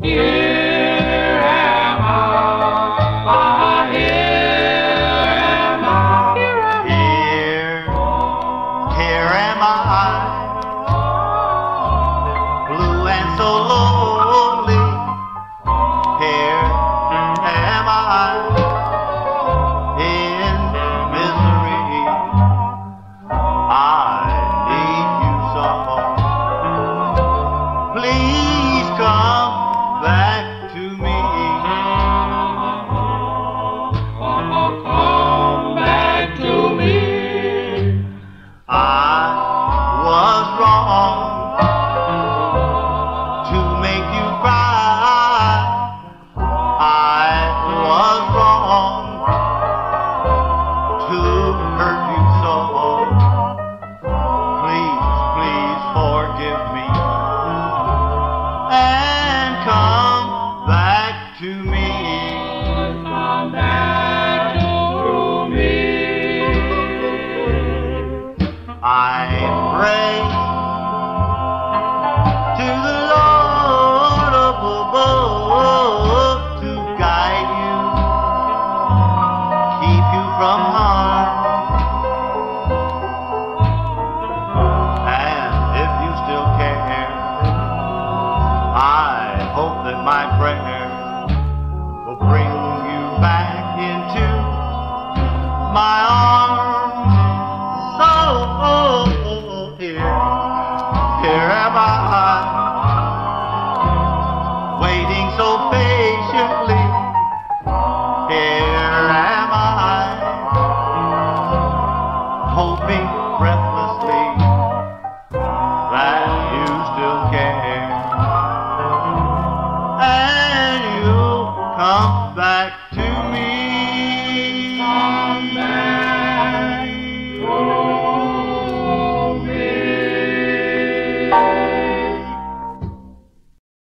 Here am I, here am I, Here am I, blue and so lonely. Here am I, in misery. I need you so. Please come back to me. come back to me. I was wrong to make you cry. I was wrong to hurt you so. Please, please forgive me and come back to me. Come back to me. I pray to the Lord up above to guide you, keep you from harm. And if you still care, I hope that my prayer will bring you back into my arms. So here am I, waiting so patiently. Here am I, hoping breathlessly that you still care, and you'll come back to me.